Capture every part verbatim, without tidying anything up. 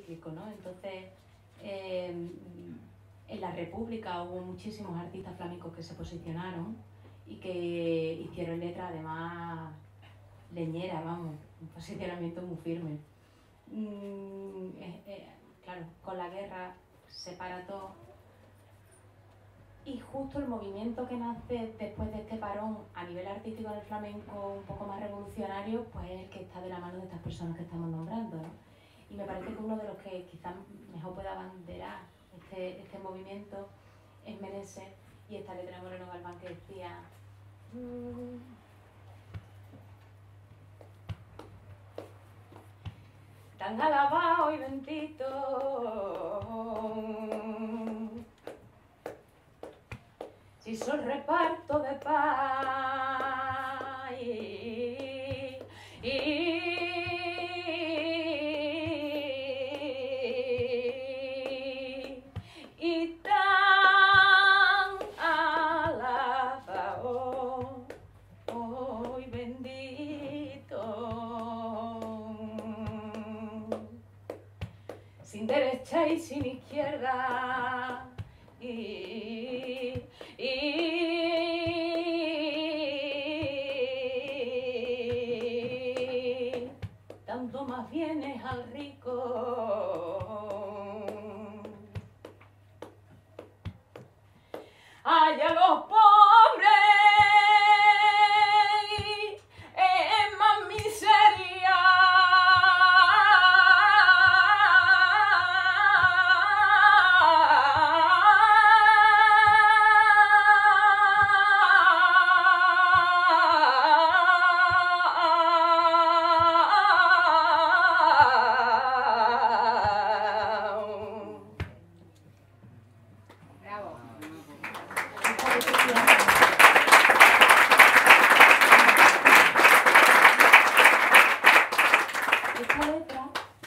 explico, ¿no? Entonces, eh, en la República hubo muchísimos artistas flamencos que se posicionaron y que hicieron letras además leñeras, vamos, un posicionamiento muy firme. Mm, eh, eh, claro, con la guerra se para todo. Y justo el movimiento que nace después de este parón a nivel artístico del flamenco un poco más revolucionario, pues es el que está de la mano de estas personas que estamos nombrando, ¿no? Y me parece que uno de los que quizás mejor pueda abanderar este, este movimiento es Meneses y esta letra de Moreno Galván que decía tan alabado y bendito si son reparto de paz y, y, y tan alabado y bendito sin derecha y sin izquierda y, y dando más bienes al rico. ¡Ay, a los pobres! ¡Es más miseria! Esta letra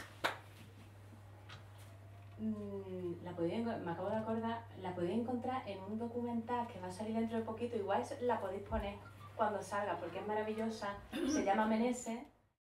mmm, la podéis, me acabo de acordar, la podéis encontrar en un documental que va a salir dentro de poquito, igual la podéis poner cuando salga porque es maravillosa, se llama Meneses